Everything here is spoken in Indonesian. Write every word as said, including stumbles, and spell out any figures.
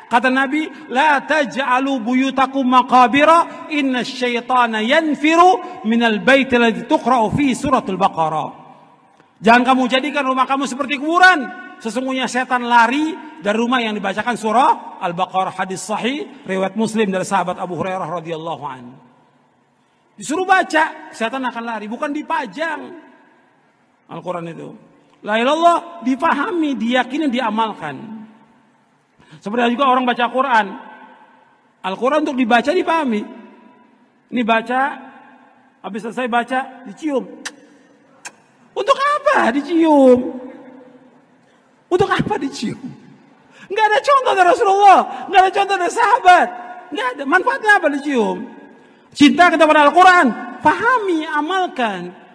Kata Nabi, la taj'alu buyutakum maqabira, inna syaitana yanfiru minal bait alladhi tuqra'u fi suratul Baqarah. Jangan kamu jadikan rumah kamu seperti kuburan. Sesungguhnya setan lari dari rumah yang dibacakan surah Al-Baqarah. Hadis sahih riwayat Muslim dari sahabat Abu Hurairah radhiyallahu anhu. Disuruh baca, setan akan lari, bukan dipajang. Al-Quran itu. La ilaha illallah dipahami, diyakini, diamalkan. Seperti juga orang baca Quran. Al-Quran untuk dibaca dipahami. Ini baca, habis selesai baca, dicium. Untuk apa dicium? Untuk apa dicium? Enggak ada contoh dari Rasulullah, enggak ada contoh dari sahabat. Enggak ada, manfaatnya apa dicium? Cinta kepada Al-Quran, pahami, amalkan.